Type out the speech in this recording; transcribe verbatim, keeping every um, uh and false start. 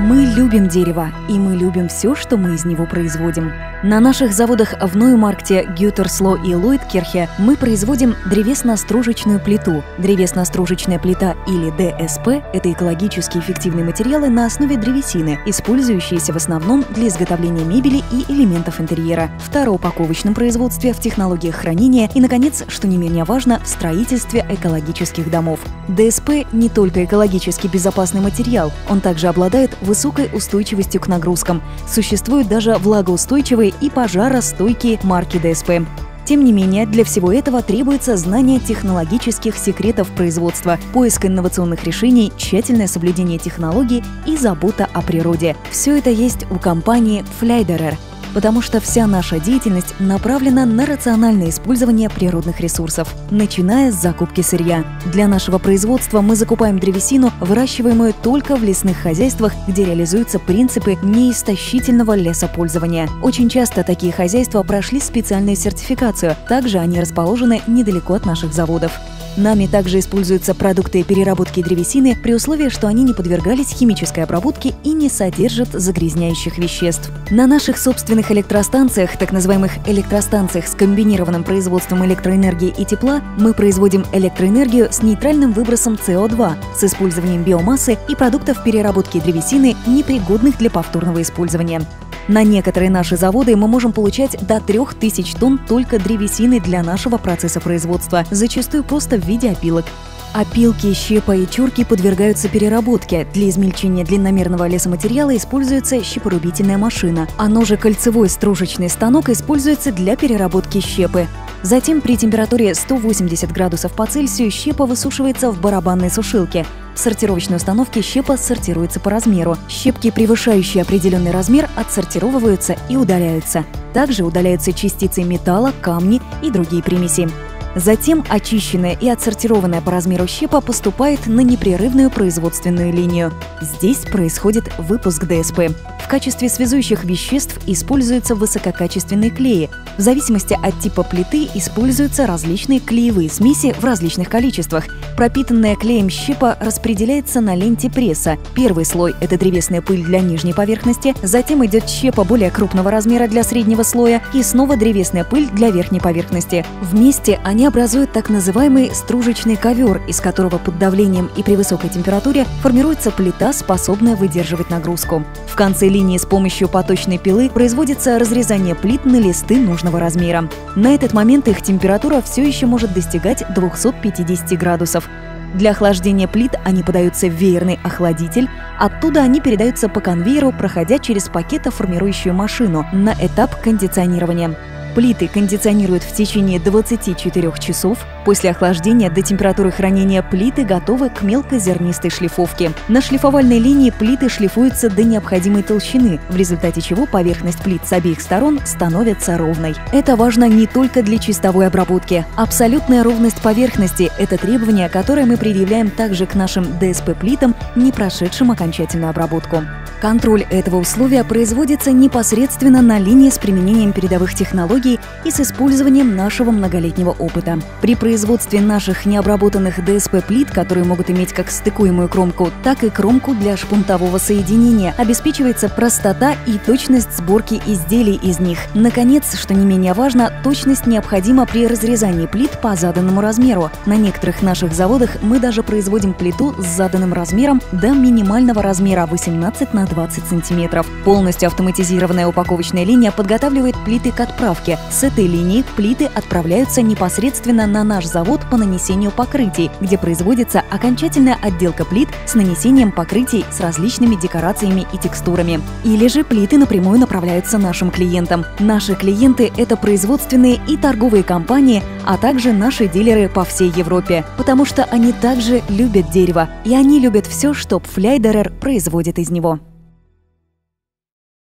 Мы любим дерево, и мы любим все, что мы из него производим. На наших заводах в Ноймаркте, Гютерсло и Лойдкирхе мы производим древесно-стружечную плиту. Древесно-стружечная плита или дэ эс пэ – это экологически эффективные материалы на основе древесины, использующиеся в основном для изготовления мебели и элементов интерьера, в тороупаковочном производстве, в технологиях хранения и, наконец, что не менее важно, в строительстве экологических домов. дэ эс пэ не только экологически безопасный материал, он также обладает высокой устойчивостью к нагрузкам. Существуют даже влагоустойчивые и пожаростойкие марки дэ эс пэ. Тем не менее, для всего этого требуется знание технологических секретов производства, поиск инновационных решений, тщательное соблюдение технологий и забота о природе. Все это есть у компании Flederer, потому что вся наша деятельность направлена на рациональное использование природных ресурсов, начиная с закупки сырья. Для нашего производства мы закупаем древесину, выращиваемую только в лесных хозяйствах, где реализуются принципы неистощительного лесопользования. Очень часто такие хозяйства прошли специальную сертификацию, также они расположены недалеко от наших заводов. Нами также используются продукты переработки древесины при условии, что они не подвергались химической обработке и не содержат загрязняющих веществ. На наших собственных электростанциях, так называемых электростанциях с комбинированным производством электроэнергии и тепла, мы производим электроэнергию с нейтральным выбросом цэ о два, с использованием биомассы и продуктов переработки древесины, непригодных для повторного использования. На некоторые наши заводы мы можем получать до трёх тысяч тонн только древесины для нашего процесса производства, зачастую просто в виде опилок. Опилки, щепа и чурки подвергаются переработке. Для измельчения длинномерного лесоматериала используется щепорубительная машина, а ножекольцевой стружечный станок используется для переработки щепы. Затем при температуре сто восемьдесят градусов по Цельсию щепа высушивается в барабанной сушилке. В сортировочной установке щепа сортируется по размеру. Щепки, превышающие определенный размер, отсортировываются и удаляются. Также удаляются частицы металла, камни и другие примеси. Затем очищенная и отсортированная по размеру щепа поступает на непрерывную производственную линию. Здесь происходит выпуск дэ эс пэ. В качестве связующих веществ используются высококачественные клеи. В зависимости от типа плиты используются различные клеевые смеси в различных количествах. Пропитанная клеем щепа распределяется на ленте пресса. Первый слой – это древесная пыль для нижней поверхности, затем идет щепа более крупного размера для среднего слоя и снова древесная пыль для верхней поверхности. Вместе они образуют так называемый стружечный ковер, из которого под давлением и при высокой температуре формируется плита, способная выдерживать нагрузку. В конце линии с помощью поточной пилы производится разрезание плит на листы нужного размера. На этот момент их температура все еще может достигать двухсот пятидесяти градусов. Для охлаждения плит они подаются в веерный охладитель, оттуда они передаются по конвейеру, проходя через пакетоформирующую машину на этап кондиционирования. Плиты кондиционируют в течение двадцати четырёх часов. После охлаждения до температуры хранения плиты готовы к мелкозернистой шлифовке. На шлифовальной линии плиты шлифуются до необходимой толщины, в результате чего поверхность плит с обеих сторон становится ровной. Это важно не только для чистовой обработки. Абсолютная ровность поверхности – это требование, которое мы предъявляем также к нашим дэ эс пэ-плитам, не прошедшим окончательную обработку. Контроль этого условия производится непосредственно на линии с применением передовых технологий и с использованием нашего многолетнего опыта. При производстве наших необработанных дэ эс пэ-плит, которые могут иметь как стыкуемую кромку, так и кромку для шпунтового соединения, обеспечивается простота и точность сборки изделий из них. Наконец, что не менее важно, точность необходима при разрезании плит по заданному размеру. На некоторых наших заводах мы даже производим плиту с заданным размером до минимального размера восемнадцать на двадцать сантиметров. Полностью автоматизированная упаковочная линия подготавливает плиты к отправке. С этой линии плиты отправляются непосредственно на наш завод по нанесению покрытий, где производится окончательная отделка плит с нанесением покрытий с различными декорациями и текстурами. Или же плиты напрямую направляются нашим клиентам. Наши клиенты – это производственные и торговые компании, а также наши дилеры по всей Европе, потому что они также любят дерево, и они любят все, что Flederer производит из него.